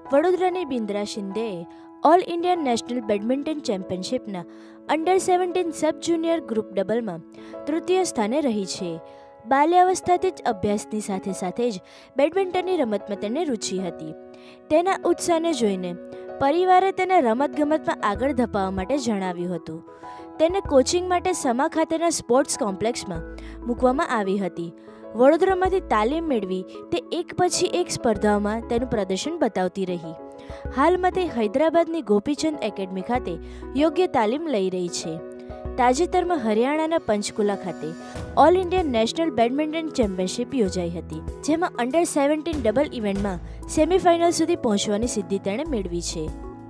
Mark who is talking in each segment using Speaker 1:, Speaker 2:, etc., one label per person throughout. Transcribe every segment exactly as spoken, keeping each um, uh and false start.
Speaker 1: વડોદરાની બિન્દ્રા શિંદેએ all India national badminton ચેમ્પિયનશિપના under seventeen sub junior group ડબલમાં તૃતીય સ્થાને રહી છે. બાલ્યાવસ્થાથી જ અભ્યાસની સાથે સાથે જ બેડમિન્ટનની રમતમાં તેને રુચિ હતી. તેના ઉત્સાહને જોઈને પરિવારે તેને રમતગમતમાં આગળ ધપાવવા માટે જણાવ્યું હતું. તેને કોચિંગ માટે સમા ખાતેના સ્પોર્ટ્સ કોમ્પ્લેક્સમાં મૂકવામાં આવી હતી. વડોદરામાંથી તાલીમ મેળવી તે એક પછી એક સ્પર્ધાઓમાં તેનું પ્રદર્શન બતાવતી રહી. હાલમાં તે હૈદરાબાદની ગોપીચંદ એકેડમી ખાતે યોગ્ય તાલીમ લઈ રહી છે. તાજેતરમાં હરિયાણાના પંચકુલા ખાતે all India national badminton championship યોજાઈ હતી, જેમાં અંડર સેવન્ટીન ડબલ ઇવેન્ટમાં સેમીફાઇનલ સુધી પહોંચવાની સિદ્ધિ તેણે મેળવી છે.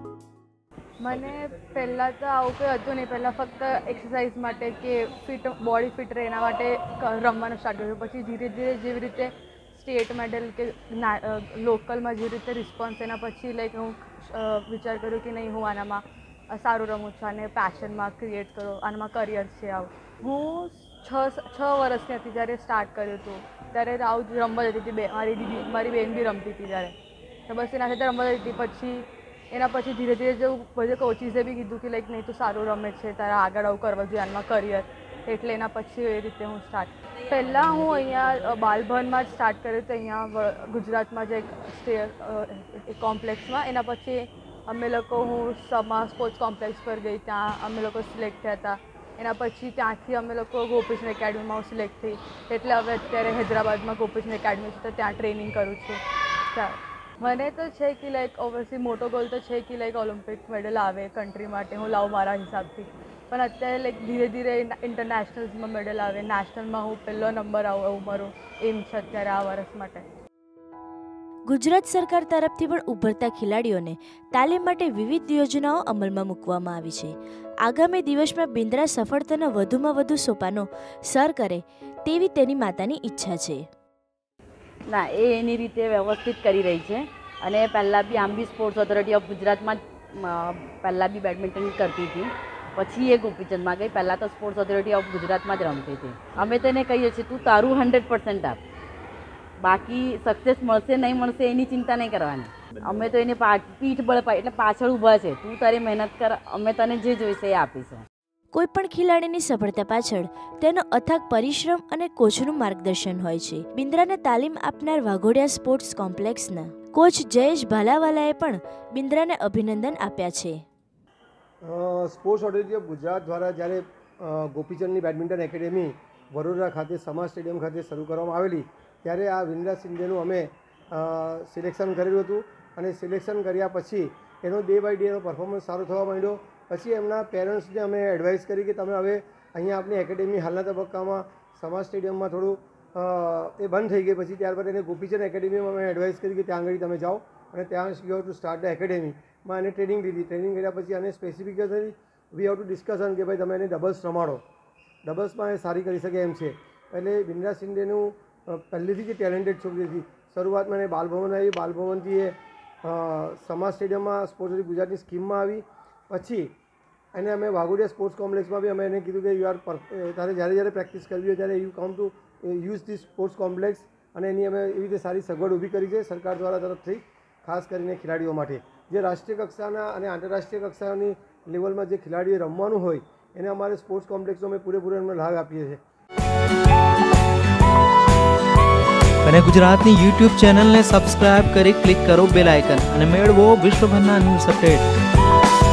Speaker 2: મને પહેલાં તો આવું કંઈ હતું નહીં. પહેલાં ફક્ત એક્સરસાઇઝ માટે કે ફિટ બોડી ફિટ રહે એના માટે રમવાનું સ્ટાર્ટ કર્યું. પછી ધીરે ધીરે જેવી રીતે સ્ટેટ મેડલ કે લોકલમાં જેવી રીતે રિસ્પોન્સ, એના પછી લાઈક હું વિચાર કર્યો કે નહીં, હું આનામાં સારું રમું છું અને પેશનમાં ક્રિએટ કરો, આનામાં કરિયર છે. આવું હું છ છ વર્ષની હતી જ્યારે સ્ટાર્ટ કર્યું હતું. ત્યારે આવું જ રમવા જતી હતી. બે મારી દીદી મારી બહેન બી રમતી હતી ત્યારે, તો બસ એના સાથે રમવા જતી. પછી એના પછી ધીરે ધીરે જો બધે કોચિસે બી કીધું કે લાઈક નહીં, તું સારું રમે છે, તારા આગળ આવું કરવા જોઈએ આનમાં કરિયર. એટલે એના પછી એ રીતે હું સ્ટાર્ટ. પહેલાં હું અહીંયા બાલભવનમાં જ સ્ટાર્ટ કર્યું હતું, અહીંયા ગુજરાતમાં જે સ્ટે કોમ્પ્લેક્સમાં. એના પછી અમે લોકો હું સમા સ્પોર્ટ્સ કોમ્પ્લેક્સ પર ગઈ, ત્યાં અમે લોકો સિલેક્ટ થયા હતા. એના પછી ત્યાંથી અમે લોકો ગોપીચંદ એકેડમીમાં હું સિલેક્ટ થઈ. એટલે હવે અત્યારે હૈદરાબાદમાં ગોપીચંદ એકેડમી છે, તો ત્યાં ટ્રેનિંગ કરું છું. મને તો છે કે લાઈક ઓબ્વિયસલી મોટો ગોલ તો છે કે લાઈક ઓલિમ્પિક મેડલ આવે કન્ટ્રી માટે, હું લાવું મારા હિસાબથી. પણ અત્યારે લાઈક ધીરે ધીરે ઇન્ટરનેશનલ્સમાં મેડલ આવે, નેશનલમાં હું પહેલો નંબર આવું, એવું મારું એમ છે અત્યારે આ વર્ષ માટે.
Speaker 1: ગુજરાત સરકાર તરફથી પણ ઉભરતા ખેલાડીઓને તાલીમ માટે વિવિધ યોજનાઓ અમલમાં મૂકવામાં આવી છે. આગામી દિવસમાં બિન્દ્રા સફળતાના વધુમાં વધુ સોપાનો સર કરે તેવી તેની માતાની ઈચ્છા છે.
Speaker 3: ના, એ એની રીતે વ્યવસ્થિત કરી રહી છે. અને પહેલાં બી આમ બી સ્પોર્ટ્સ ઓથોરિટી ઓફ ગુજરાતમાં પહેલાં બી બેડમિન્ટન કરતી હતી. પછી એ ગોપીચંદમાં ગઈ. પહેલાં તો સ્પોર્ટ્સ ઓથોરિટી ઓફ ગુજરાતમાં જ રમતી હતી. અમે તેને કહીએ છીએ, તું તારું હંડ્રેડ પર્સન્ટ આપ, બાકી સક્સેસ મળશે નહીં મળશે એની ચિંતા નહીં કરવાની. અમે તો એને પીઠ બળ પાય એટલે પાછળ ઊભા છે, તું તારી મહેનત કર, અમે તને જે જોઈશે એ આપીશું.
Speaker 1: કોઈ પણ ખેલાડીની સફળતા પાછળ તેનો અથાગ પરિશ્રમ અને કોચનું માર્ગદર્શન હોય છે. બિન્દ્રાને તાલીમ આપનાર વાઘોડિયા સ્પોર્ટ્સ કોમ્પ્લેક્સના કોચ જયેશ ભાલાવાલાએ પણ બિન્દ્રાને અભિનંદન આપ્યા છે.
Speaker 4: સ્પોર્ટ્સ ઓથોરિટી ઓફ ગુજરાત દ્વારા જ્યારે ગોપીચંદની બેડમિન્ટન એકેડેમી વડોદરા ખાતે સમા સ્ટેડિયમ ખાતે શરૂ કરવામાં આવેલી, ત્યારે આ બિન્દ્રા શિંદેનું અમે સિલેક્શન કરેલું હતું. અને સિલેક્શન કર્યા પછી એનો ડે બાય ડેનો પરફોર્મન્સ સારો થવા માંડ્યો. પછી એમના પેરેન્ટ્સને અમે એડવાઇસ કરી કે તમે હવે અહીંયા આપણી એકેડેમી હાલના તબક્કામાં સમા સ્ટેડિયમમાં થોડું એ બંધ થઈ ગઈ. પછી ત્યારબાદ એને ગોપીચંદ એકેડેમીમાં અમે એડવાઇસ કરી કે ત્યાં આગળ તમે જાઓ અને ત્યાં you have to start the એકેડેમીમાં એને ટ્રેનિંગ લીધી. ટ્રેનિંગ કર્યા પછી એને specification we have to discussion કે ભાઈ તમે એને ડબલ્સ રમાડો, ડબલ્સમાં એ સારી કરી શકે એમ છે. એટલે બિન્દ્રા શિંદેનું પહેલેથી જે ટેલેન્ટેડ છોકરી હતી, શરૂઆતમાં એને બાલભવન આવી, બાલભવનથી એ સમા સ્ટેડિયમમાં સ્પોર્ટ્સ ગુજરાતની સ્કીમમાં આવી. પછી એને અમે વાઘોડિયા સ્પોર્ટ્સ કોમ્પ્લેક્સમાં બી અમે એને કીધું કે યુ આર તારે જ્યારે જ્યારે પ્રેક્ટિસ કરવી હોય ત્યારે you come to use the sports complex. અને એની અમે એવી રીતે સારી સગવડ ઊભી કરી છે સરકાર દ્વારા તરફથી, ખાસ કરીને ખેલાડીઓ માટે. જે રાષ્ટ્રીય કક્ષાના અને આંતરરાષ્ટ્રીય કક્ષાની લેવલમાં જે ખેલાડીઓ રમવાનું હોય એને અમારે સ્પોર્ટ્સ કોમ્પ્લેક્સનો અમે પૂરેપૂરો એમને લાભ આપીએ છીએ.
Speaker 5: અને ગુજરાતની યુટ્યુબ ચેનલને સબસ્ક્રાઇબ કરી ક્લિક કરો બેલ આઇકન અને મેળવો વિશ્વભરના ન્યૂઝ અપડેટ.